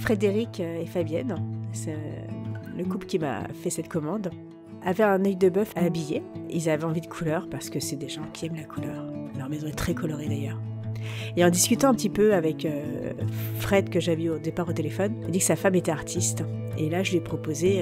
Frédéric et Fabienne, c'est le couple qui m'a fait cette commande, avaient un œil de bœuf à habiller. Ils avaient envie de couleur parce que c'est des gens qui aiment la couleur. Leur maison est très colorée d'ailleurs. Et en discutant un petit peu avec Fred, que j'avais au départ au téléphone, il a dit que sa femme était artiste. Et là, je lui ai proposé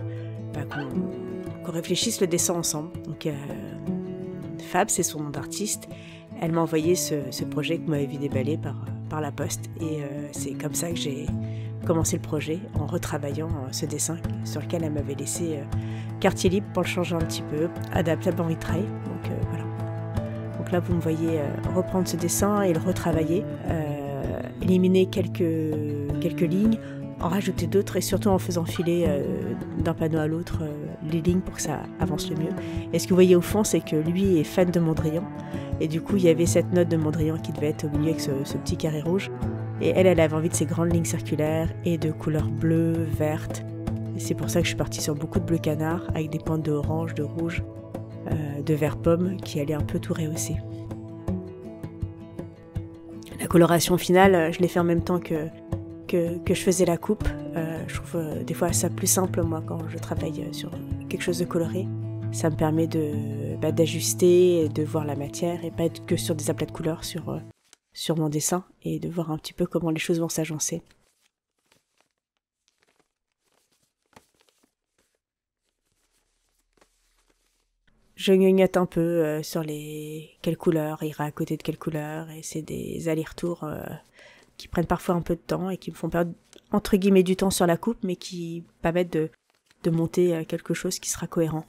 qu'on réfléchisse le dessin ensemble. Donc, Fab, c'est son nom d'artiste. Elle m'a envoyé ce projet que vous m'avez vu déballer par la poste. Et c'est comme ça que j'ai commencé le projet, en retravaillant ce dessin sur lequel elle m'avait laissé quartier libre pour le changer un petit peu, adaptable en vitrail. Donc voilà. Donc là, vous me voyez reprendre ce dessin et le retravailler, éliminer quelques lignes, en rajouter d'autres et surtout en faisant filer d'un panneau à l'autre les lignes pour que ça avance le mieux. Et ce que vous voyez au fond, c'est que lui est fan de Mondrian. Et du coup, il y avait cette note de Mondrian qui devait être au milieu avec ce petit carré rouge. Et elle avait envie de ces grandes lignes circulaires et de couleurs bleues, vertes. Et c'est pour ça que je suis partie sur beaucoup de bleu canard, avec des pointes de orange, de rouge, de vert pomme qui allaient un peu tout rehausser. La coloration finale, je l'ai fait en même temps que je faisais la coupe. Je trouve des fois ça plus simple, moi, quand je travaille sur quelque chose de coloré. Ça me permet d'ajuster, de voir la matière et pas être que sur des aplats de couleurs sur mon dessin et de voir un petit peu comment les choses vont s'agencer. Je gnognote un peu sur quelle couleur ira à côté de quelle couleur, et c'est des allers-retours qui prennent parfois un peu de temps et qui me font perdre entre guillemets du temps sur la coupe, mais qui permettent de monter quelque chose qui sera cohérent.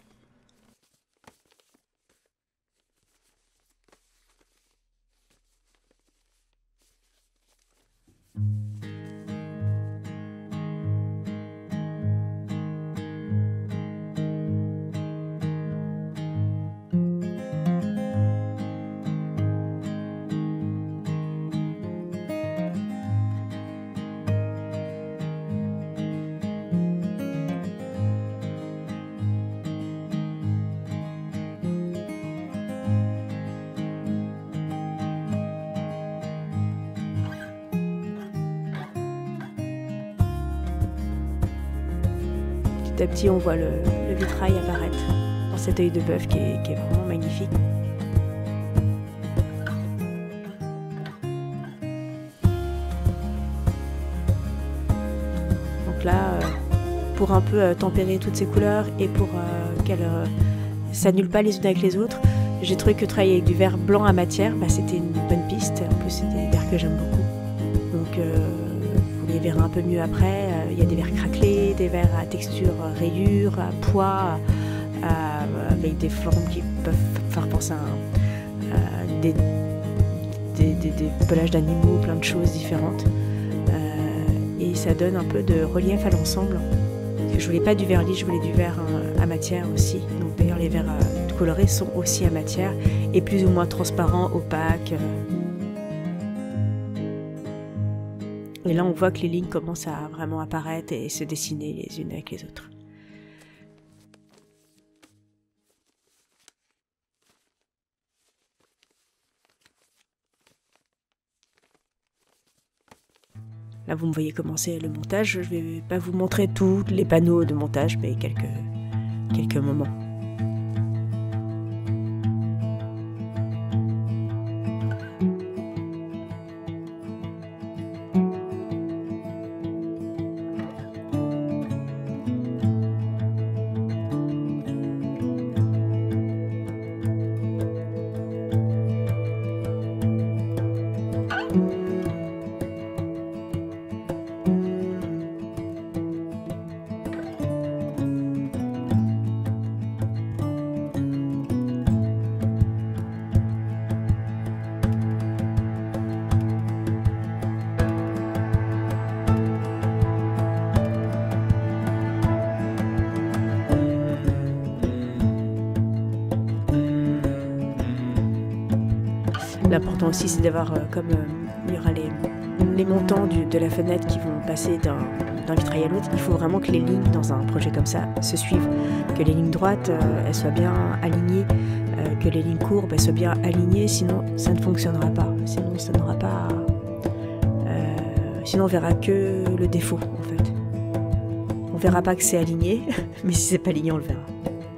Petit à petit, on voit le vitrail apparaître dans cet œil de bœuf qui est vraiment magnifique. Donc là, pour un peu tempérer toutes ces couleurs et pour qu'elles s'annulent pas les unes avec les autres, j'ai trouvé que travailler avec du vert blanc à matière, c'était une bonne piste. En plus, c'est des verts que j'aime beaucoup. Donc, vous les verrez un peu mieux après. Il y a des verres craquelés, des verres à texture rayure, à pois, avec des formes qui peuvent faire penser à des pelages d'animaux, plein de choses différentes. Et ça donne un peu de relief à l'ensemble. Je voulais pas du verre lisse, je voulais du verre à matière aussi. Donc d'ailleurs les verres colorés sont aussi à matière et plus ou moins transparents, opaques. Et là on voit que les lignes commencent à vraiment apparaître et se dessiner les unes avec les autres. Là, vous me voyez commencer le montage. Je ne vais pas vous montrer tous les panneaux de montage, mais quelques moments. L'important aussi, c'est d'avoir, comme il y aura les montants de la fenêtre qui vont passer d'un vitrail à l'autre, il faut vraiment que les lignes dans un projet comme ça se suivent, que les lignes droites elles soient bien alignées, que les lignes courbes elles soient bien alignées, sinon ça ne fonctionnera pas, sinon ça n'aura pas, Sinon on verra que le défaut en fait. On verra pas que c'est aligné, mais si c'est pas aligné on le verra.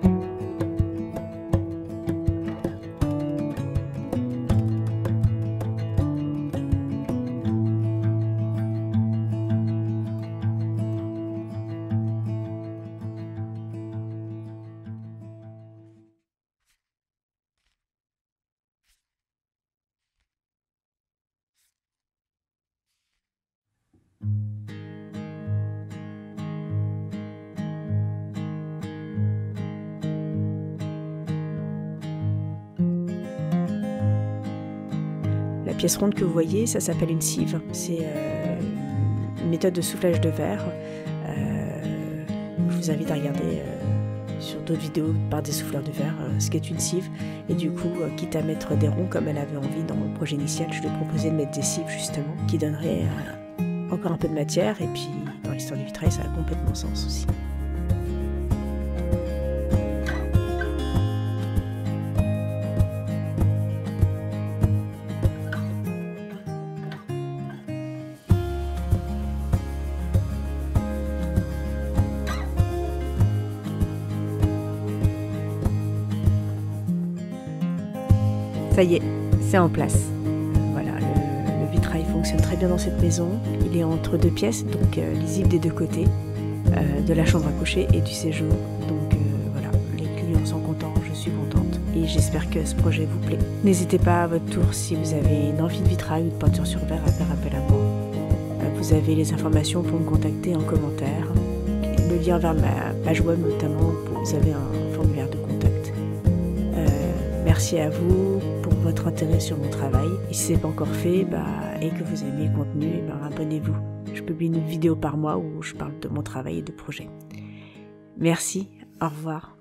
La pièce ronde que vous voyez, ça s'appelle une sieve. C'est une méthode de soufflage de verre. Je vous invite à regarder sur d'autres vidéos par des souffleurs de verre ce qu'est une sieve. Et du coup, quitte à mettre des ronds comme elle avait envie dans le projet initial, je lui ai proposé de mettre des sieves justement, qui donneraient encore un peu de matière. Et puis, dans l'histoire du vitrail, ça a complètement sens aussi. Ça y est, c'est en place. Voilà, le vitrail fonctionne très bien dans cette maison. Il est entre deux pièces, donc lisible des deux côtés, de la chambre à coucher et du séjour. Donc voilà, les clients sont contents, je suis contente et j'espère que ce projet vous plaît. N'hésitez pas à votre tour si vous avez une envie de vitrail ou de peinture sur verre à faire appel à moi. Vous avez les informations pour me contacter en commentaire. Le lien vers ma page web notamment, vous avez un formulaire de contact. Merci à vous pour votre intérêt sur mon travail. Et si ce n'est pas encore fait et que vous aimez le contenu, abonnez-vous. Je publie une vidéo par mois où je parle de mon travail et de projet. Merci, au revoir.